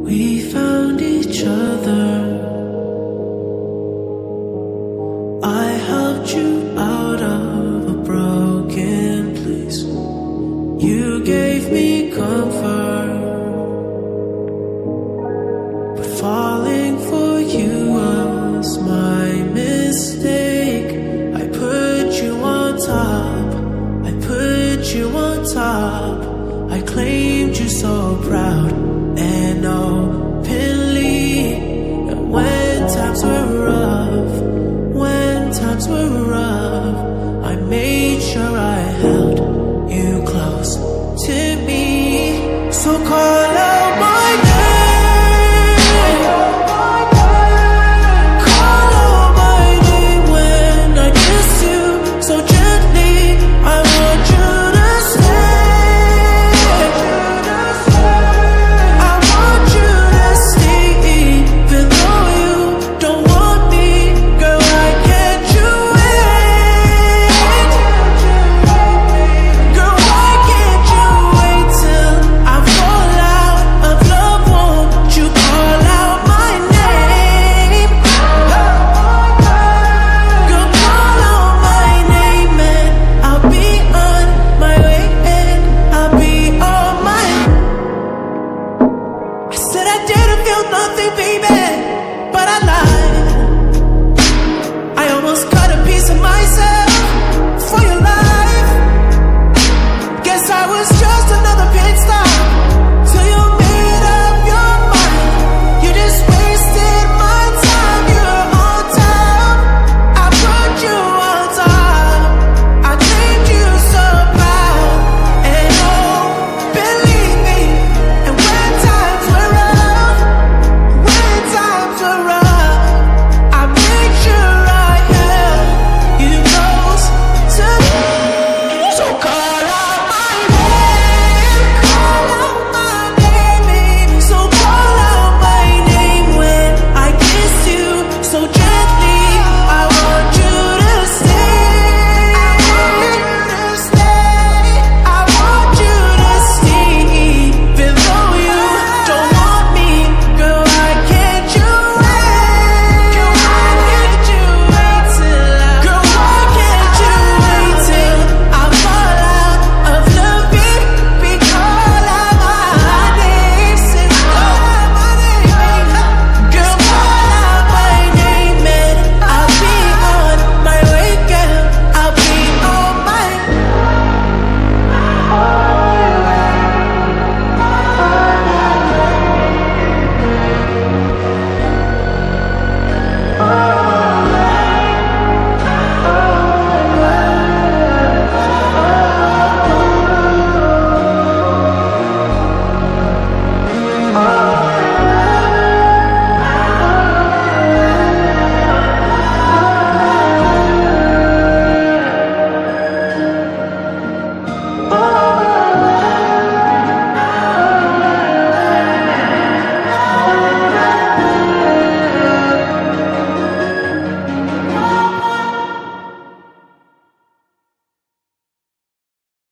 We found each other. I helped you out of a broken place. You gave me comfort, but falling for you was my mistake. I put you on top, I put you on top. I claimed you so proud and openly. And when times were rough, I made sure I held you close to me. So call